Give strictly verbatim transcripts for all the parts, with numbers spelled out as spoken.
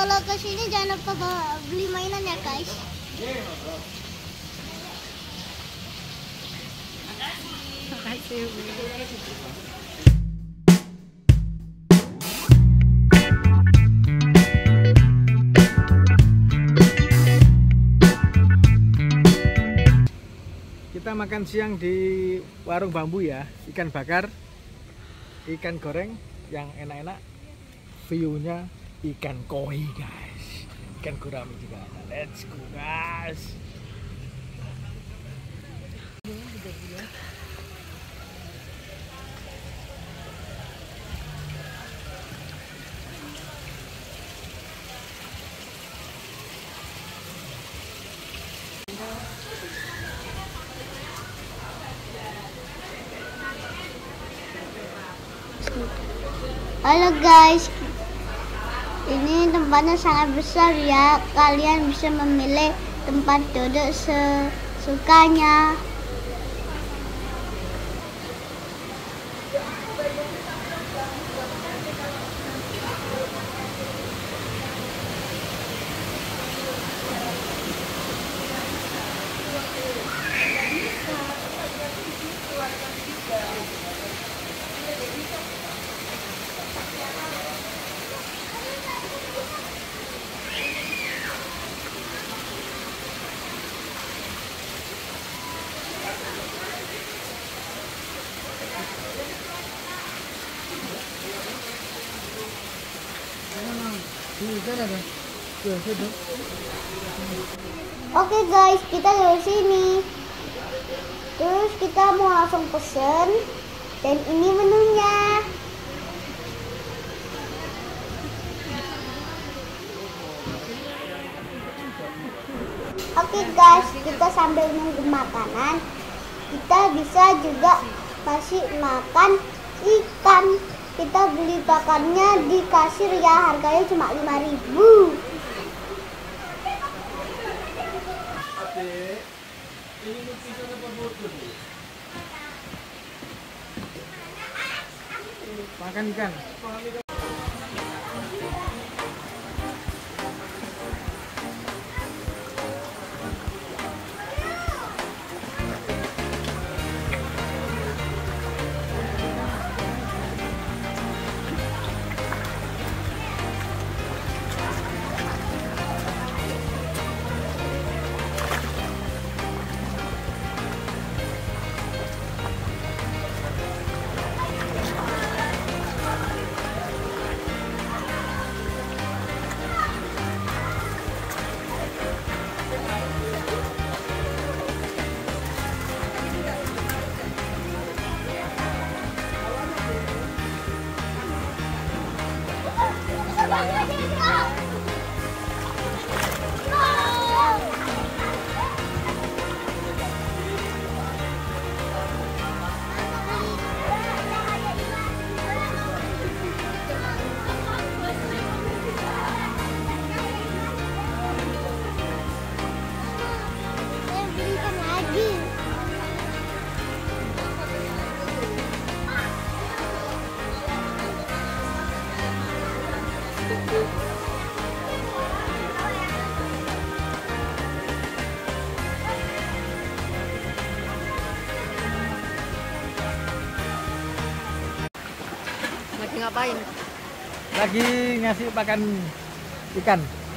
kalau kesini jangan lupa bawa beli mainan ya guys. Makasih. Kita makan siang di warung bambu ya, ikan bakar, ikan goreng yang enak-enak, view-nya ikan koi guys, ikan gurami juga ada. Let's go guys. Halo guys, ini tempatnya sangat besar ya. Kalian bisa memilih tempat duduk sesukanya. Oke guys, kita dari sini. Terus kita mau langsung pesen. Dan ini menunya. Oke guys, kita sambil nunggu makanan, kita bisa juga kasih makan ikan. Kita beli pakannya di kasir ya, harganya cuma lima ribu. Makan ikan. Lagi ngapain? Lagi ngasih pakan ikan.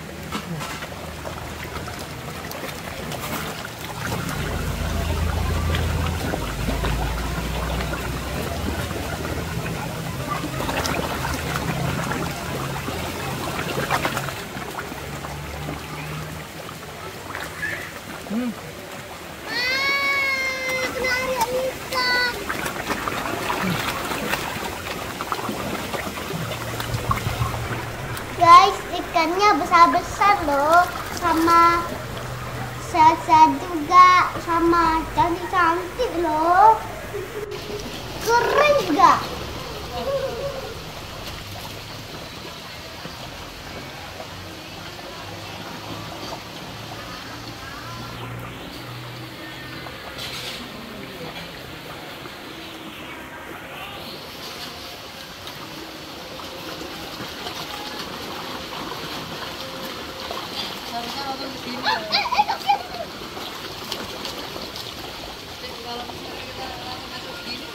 Hmm. Guys, ikannya besar-besar loh, sama sehat-sehat juga, sama cantik-cantik loh. Keren gak? Gini. Kalau misalnya kita masuk gini,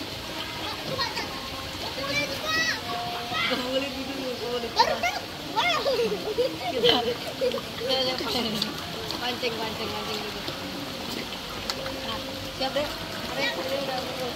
boleh dulu, boleh. Kita, pancing, pancing, pancing dulu. Nah, siap deh. Arek, ini udah betul.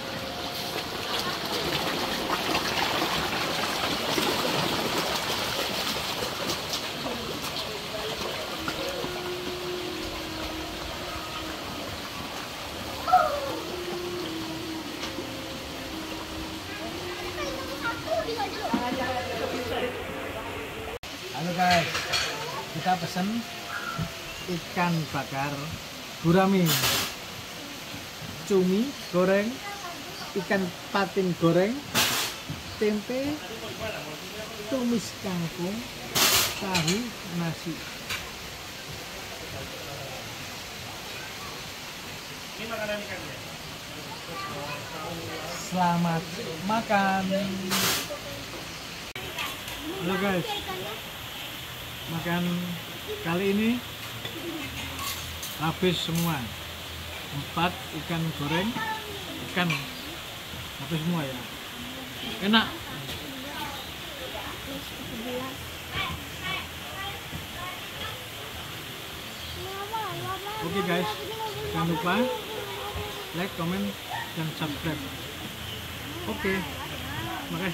Halo guys, kita pesen ikan bakar gurami, cumi goreng, ikan patin goreng, tempe, tumis kangkung, tahu, nasi. Ini makanan ikannya. Selamat makan. Halo guys, makan kali ini habis semua. Empat ikan goreng, ikan habis semua ya. Enak. Oke guys, jangan lupa like, comment, dan subscribe. Oke.